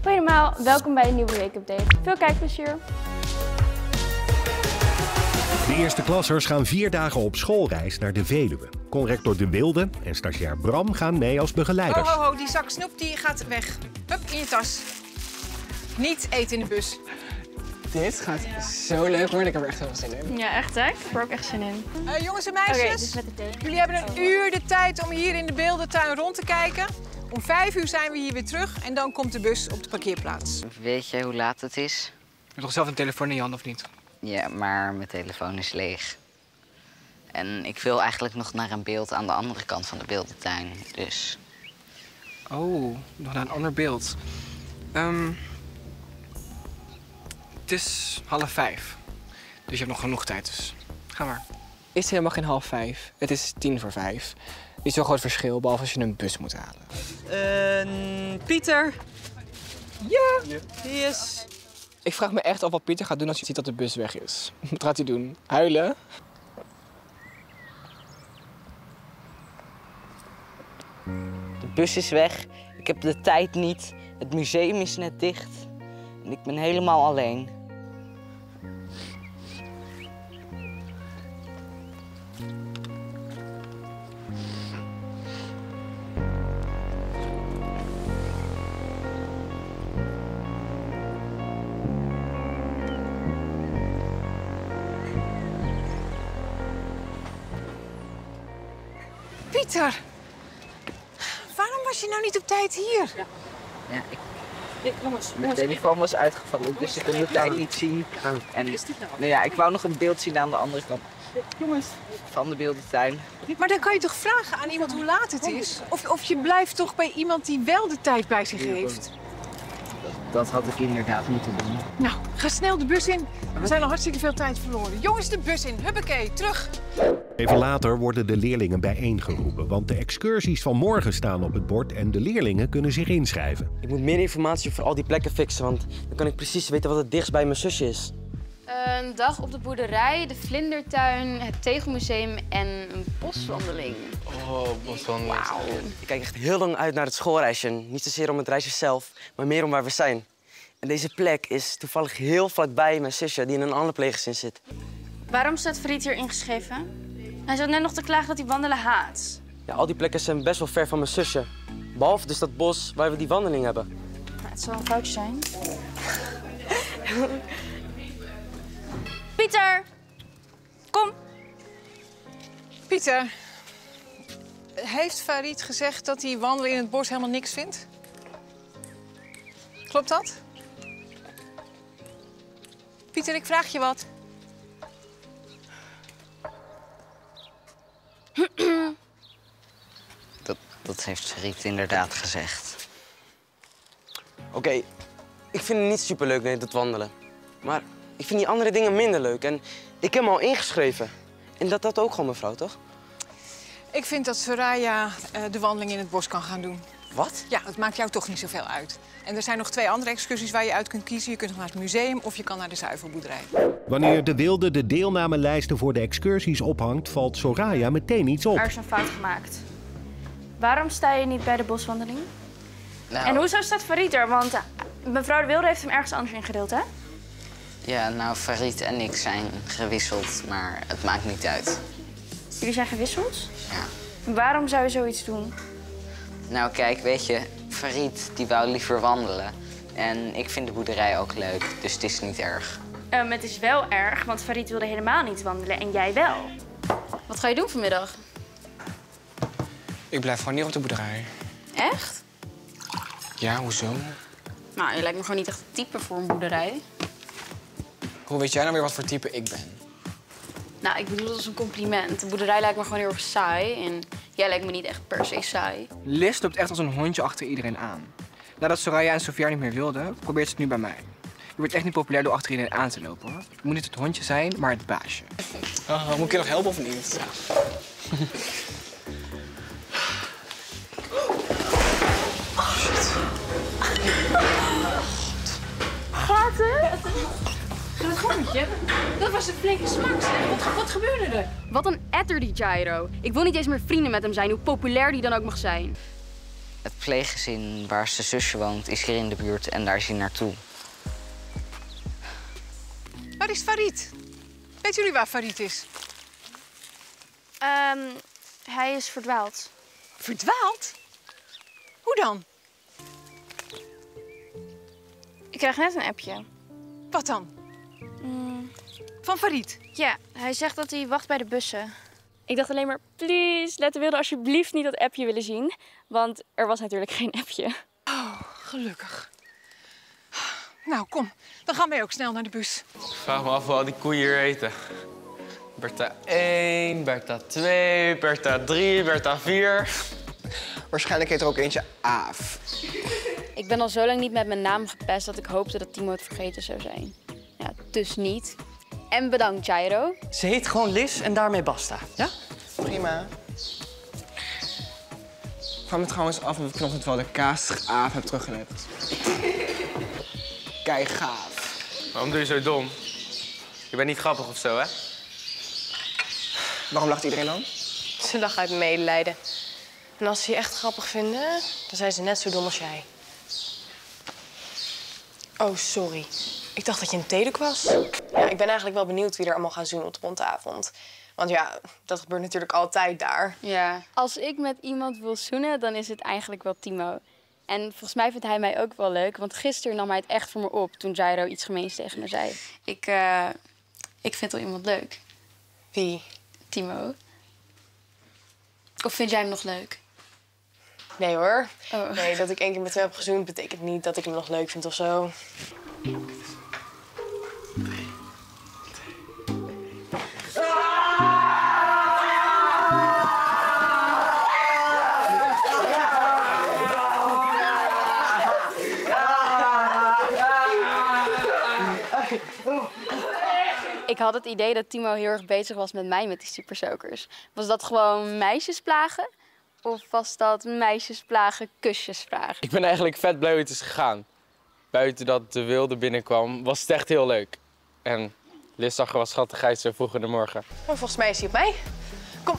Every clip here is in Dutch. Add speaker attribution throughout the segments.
Speaker 1: Hoi allemaal, welkom bij een nieuwe weekupdate. Veel kijkplezier!
Speaker 2: De eerste klassers gaan 4 dagen op schoolreis naar de Veluwe. Conrector De Wilde en stagiair Bram gaan mee als begeleiders.
Speaker 3: Ho, die zak snoep die gaat weg. Hup, in je tas. Niet eten in de bus.
Speaker 4: Dit gaat zo leuk worden, ik heb er echt heel veel zin in.
Speaker 1: Ja, echt hè? Ik heb er ook echt zin in.
Speaker 3: Jongens en meisjes,
Speaker 1: Oké, dus met de thee.
Speaker 3: Jullie hebben een uur de tijd om hier in de beeldentuin rond te kijken. Om 5 uur zijn we hier weer terug en dan komt de bus op de parkeerplaats.
Speaker 5: Weet je hoe laat het is?
Speaker 4: Je hebt toch zelf een telefoon in je hand, of niet?
Speaker 5: Ja, maar mijn telefoon is leeg. En ik wil eigenlijk nog naar een beeld aan de andere kant van de beeldentuin, dus...
Speaker 4: Oh, nog naar een ander beeld. Het is 4:30. Dus je hebt nog genoeg tijd, dus ga maar. Is helemaal geen 4:30. Het is 5:10. Niet zo'n groot verschil, behalve als je een bus moet halen.
Speaker 6: Pieter. Ja, yes.
Speaker 4: Ik vraag me echt af wat Pieter gaat doen als hij ziet dat de bus weg is. Wat gaat hij doen? Huilen?
Speaker 5: De bus is weg, ik heb de tijd niet, het museum is net dicht. En ik ben helemaal alleen.
Speaker 3: Pieter, waarom was je nou niet op tijd hier?
Speaker 5: Ja, mijn telefoon was uitgevallen, dus ik kon de tijd niet zien. En nou ja, ik wou nog een beeld zien aan de andere kant van de beeldentuin.
Speaker 3: Maar dan kan je toch vragen aan iemand hoe laat het is? Of je blijft toch bij iemand die wel de tijd bij zich heeft?
Speaker 5: Dat had ik inderdaad moeten doen.
Speaker 3: Nou, ga snel de bus in. We zijn al hartstikke veel tijd verloren. Jongens, de bus in. Huppakee, terug.
Speaker 2: Even later worden de leerlingen bijeengeroepen, want de excursies van morgen staan op het bord en de leerlingen kunnen zich inschrijven.
Speaker 6: Ik moet meer informatie over al die plekken fixen, want dan kan ik precies weten wat het dichtst bij mijn zusje is.
Speaker 1: Een dag op de boerderij, de vlindertuin, het tegelmuseum en een boswandeling.
Speaker 6: Oh, boswandeling. Wauw. Ik kijk echt heel lang uit naar het schoolreisje. Niet zozeer om het reisje zelf, maar meer om waar we zijn. En deze plek is toevallig heel vlakbij mijn zusje, die in een ander pleeggezin zit.
Speaker 1: Waarom staat Farid hier ingeschreven? Hij zat net nog te klagen dat hij wandelen haat.
Speaker 6: Ja, al die plekken zijn best wel ver van mijn zusje. Behalve dus dat bos waar we die wandeling hebben.
Speaker 1: Nou, het zal een foutje zijn. Pieter! Kom!
Speaker 3: Pieter, heeft Farid gezegd dat hij wandelen in het bos helemaal niks vindt? Klopt dat? Pieter, ik vraag je wat.
Speaker 5: Dat heeft Farid inderdaad gezegd.
Speaker 6: Oké, ik vind het niet superleuk, nee, dat wandelen. Maar ik vind die andere dingen minder leuk. En ik heb me al ingeschreven. En dat ook gewoon, mevrouw, toch?
Speaker 3: Ik vind dat Soraya de wandeling in het bos kan gaan doen.
Speaker 6: Wat?
Speaker 3: Ja, het maakt jou toch niet zoveel uit. En er zijn nog 2 andere excursies waar je uit kunt kiezen. Je kunt nog naar het museum of je kan naar de zuivelboerderij.
Speaker 2: Wanneer De Wilde de deelnamelijsten voor de excursies ophangt, valt Soraya meteen iets op.
Speaker 1: Er is een fout gemaakt. Waarom sta je niet bij de boswandeling?
Speaker 5: Nou,
Speaker 1: En hoezo staat Farid er? Want mevrouw De Wilde heeft hem ergens anders ingedeeld, hè?
Speaker 5: ja, nou, Farid en ik zijn gewisseld, maar het maakt niet uit.
Speaker 1: Jullie zijn gewisseld?
Speaker 5: Ja.
Speaker 1: Waarom zou je zoiets doen?
Speaker 5: Nou, kijk, weet je, Farid die wou liever wandelen. En ik vind de boerderij ook leuk, dus het is niet erg.
Speaker 1: Het is wel erg, want Farid wilde helemaal niet wandelen en jij wel. Wat ga je doen vanmiddag?
Speaker 4: Ik blijf gewoon niet op de boerderij.
Speaker 1: Echt?
Speaker 4: Ja, hoezo?
Speaker 1: Nou, je lijkt me gewoon niet echt het type voor een boerderij.
Speaker 4: Hoe weet jij nou weer wat voor type ik ben?
Speaker 1: Nou, ik bedoel dat als een compliment. De boerderij lijkt me gewoon heel erg saai en jij lijkt me niet echt per se saai.
Speaker 4: Liz loopt echt als een hondje achter iedereen aan. Nadat Soraya en Sofia niet meer wilden, probeert ze het nu bij mij. Je wordt echt niet populair door achter iedereen aan te lopen, hoor. Je moet niet het hondje zijn, maar het baasje. Moet ik je nog helpen of niet? Ja.
Speaker 1: Gaat het? Gaat het goed met je? Dat was een flinke smak, zeg. Wat gebeurde er? Wat een etter die Jairo. Ik wil niet eens meer vrienden met hem zijn, hoe populair die dan ook mag zijn.
Speaker 5: Het pleeggezin waar zijn zusje woont is hier in de buurt en daar is hij naartoe.
Speaker 3: Waar is Farid? Weten jullie waar Farid is?
Speaker 7: Hij is verdwaald.
Speaker 3: Verdwaald? Hoe dan?
Speaker 7: Ik krijg net een appje.
Speaker 3: Wat dan? Van Farid?
Speaker 7: Ja, hij zegt dat hij wacht bij de bussen. Ik dacht alleen maar, please, Lette wilde alsjeblieft niet dat appje willen zien. Want er was natuurlijk geen appje.
Speaker 3: Oh, gelukkig. Nou, kom. Dan gaan wij ook snel naar de bus.
Speaker 8: Ik vraag me af wat die koeien hier eten. Bertha 1, Bertha 2, Bertha 3, Bertha 4.
Speaker 4: Waarschijnlijk heet er ook eentje Aaf.
Speaker 7: Ik ben al zo lang niet met mijn naam gepest dat ik hoopte dat Timo het vergeten zou zijn. Ja, dus niet. En bedankt, Jairo.
Speaker 6: Ze heet gewoon Liz en daarmee basta. Ja?
Speaker 4: Prima. Ik vraag me trouwens af of ik vanochtend wel de kaas Aaf heb teruggelegd. Kijk, gaaf.
Speaker 8: Waarom doe je zo dom? Je bent niet grappig of zo, hè?
Speaker 4: Waarom lacht iedereen dan?
Speaker 1: Ze lachen uit medelijden. En als ze je echt grappig vinden, dan zijn ze net zo dom als jij. Oh, sorry. Ik dacht dat je een theeduk was. Ja, ik ben eigenlijk wel benieuwd wie er allemaal gaan zoenen op de rondavond. Want ja, dat gebeurt natuurlijk altijd daar.
Speaker 7: Ja. Als ik met iemand wil zoenen, dan is het eigenlijk wel Timo. En volgens mij vindt hij mij ook wel leuk. Want gisteren nam hij het echt voor me op toen Jairo iets gemeens tegen me zei. Ik vind wel iemand leuk.
Speaker 1: Wie?
Speaker 7: Timo. Of vind jij hem nog leuk?
Speaker 1: Nee hoor.
Speaker 7: Oh.
Speaker 1: Nee, dat ik 1 keer met hem heb gezoend betekent niet dat ik hem nog leuk vind of zo.
Speaker 7: Ik had het idee dat Timo heel erg bezig was met mij met die supersokers. Was dat gewoon meisjesplagen? Of was dat meisjesplagen, kusjesvragen?
Speaker 8: Ik ben eigenlijk vet blij hoe het is gegaan. Buiten dat de wilde binnenkwam, was het echt heel leuk. En Liz zag er wel schattig uit zo vroeg in de morgen.
Speaker 1: Oh, volgens mij is hij op mij. Kom.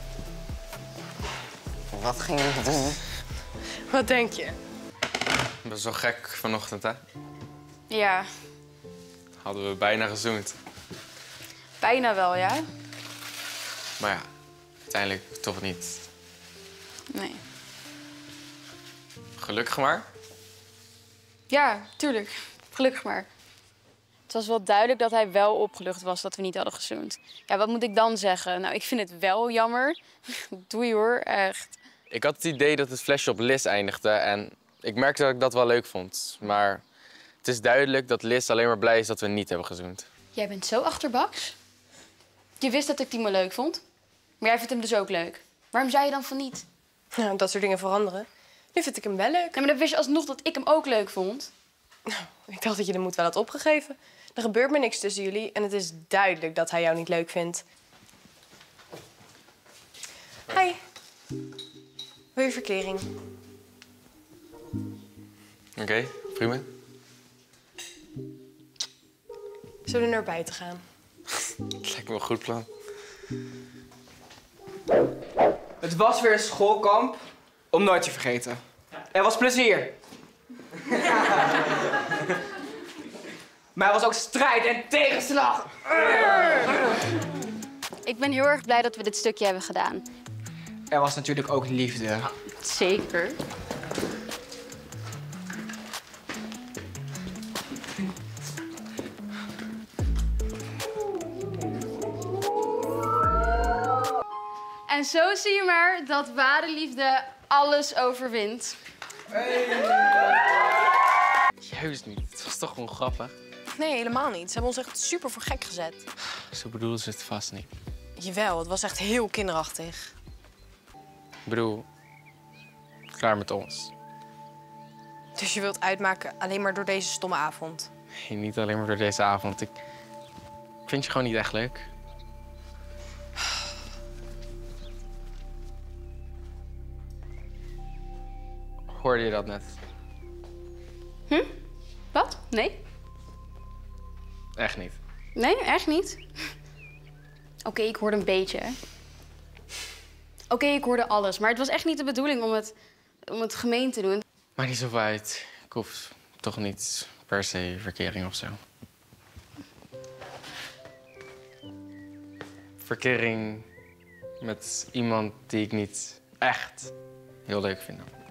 Speaker 6: Wat ging je doen?
Speaker 1: Wat denk je?
Speaker 8: Best wel gek vanochtend, hè?
Speaker 7: Ja,
Speaker 8: Hadden we bijna gezoend.
Speaker 7: bijna wel, ja?
Speaker 8: Maar ja, uiteindelijk toch niet.
Speaker 7: Nee.
Speaker 8: Gelukkig maar.
Speaker 7: Ja, tuurlijk. Gelukkig maar. Het was wel duidelijk dat hij wel opgelucht was dat we niet hadden gezoend. Ja, wat moet ik dan zeggen? Nou, ik vind het wel jammer. Doei hoor, echt.
Speaker 8: Ik had het idee dat het flesje op Liz eindigde en ik merkte dat ik dat wel leuk vond. Maar het is duidelijk dat Liz alleen maar blij is dat we niet hebben gezoend.
Speaker 7: Jij bent zo achterbaks. Je wist dat ik Timo leuk vond. Maar jij vindt hem dus ook leuk. Waarom zei je dan van niet?
Speaker 1: Nou, dat soort dingen veranderen. Nu vind ik hem wel leuk.
Speaker 7: Ja, maar dan wist je alsnog dat ik hem ook leuk vond.
Speaker 1: Ik dacht dat je de moed wel had opgegeven. Er gebeurt maar niks tussen jullie en het is duidelijk dat hij jou niet leuk vindt. Hi. Wil je verkering?
Speaker 8: Oké, prima.
Speaker 1: Zullen we naar buiten gaan?
Speaker 8: Het lijkt me een goed plan.
Speaker 4: Het was weer een schoolkamp om nooit te vergeten. Er was plezier. Maar er was ook strijd en tegenslag.
Speaker 7: Ik ben heel erg blij dat we dit stukje hebben gedaan.
Speaker 4: Er was natuurlijk ook liefde.
Speaker 7: Zeker. En zo zie je maar dat ware liefde alles overwint.
Speaker 8: Juist niet. Het was toch gewoon grappig.
Speaker 1: Nee, helemaal niet. Ze hebben ons echt super voor gek gezet.
Speaker 8: Zo bedoelden ze het vast niet.
Speaker 1: Jawel, het was echt heel kinderachtig.
Speaker 8: Ik bedoel, klaar met ons.
Speaker 1: Dus je wilt uitmaken alleen maar door deze stomme avond?
Speaker 8: Nee, niet alleen maar door deze avond. Ik vind je gewoon niet echt leuk. Hoorde je dat net?
Speaker 7: Wat? Nee?
Speaker 8: Echt niet.
Speaker 7: Nee, echt niet. Oké, ik hoorde een beetje. Oké, ik hoorde alles. Maar het was echt niet de bedoeling om het om het gemeen te doen.
Speaker 8: Maakt niet zoveel uit. Ik hoef toch niet per se verkering of zo. Verkering met iemand die ik niet echt heel leuk vind.